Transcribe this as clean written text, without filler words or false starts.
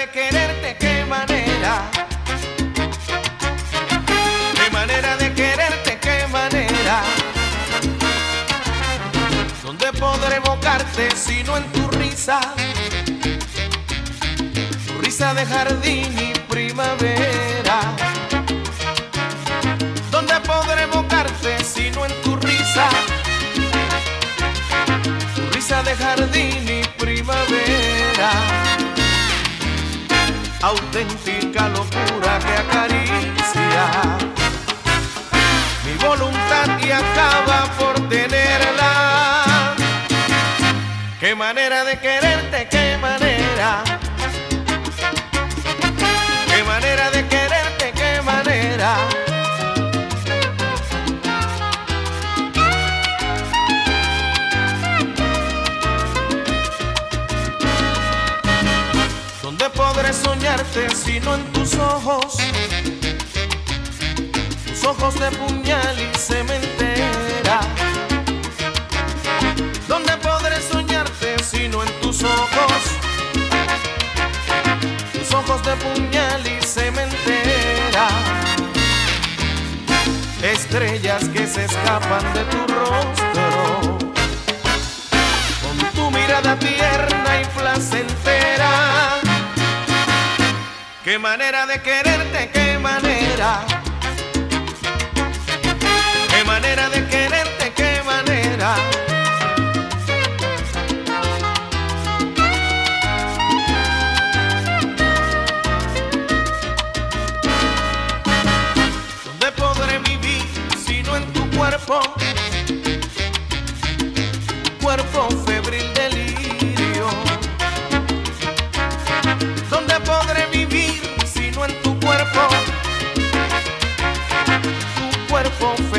de quererte, qué manera. Qué manera de quererte, qué manera. ¿Dónde podré evocarte si no en tu risa? Tu risa de jardín y primavera. ¿Dónde podré evocarte si no en tu risa? Tu risa de jardín y primavera. Auténtica locura que acaricia mi voluntad y acaba por tenerla. Qué manera de quererte, qué manera. Qué manera de quererte, qué manera. ¿Dónde podré soñarte si no en tus ojos? Tus ojos de puñal y cementera. ¿Dónde podré soñarte si no en tus ojos? Tus ojos de puñal y cementera. Estrellas que se escapan de tu rostro, con tu mirada tierna y placentera. Qué manera de quererte, qué manera. Qué manera de quererte, qué manera. ¿Dónde podré vivir si no en tu cuerpo? Cuerpo febril delirio. ¿Dónde podré vivir si no en tu cuerpo? Tu cuerpo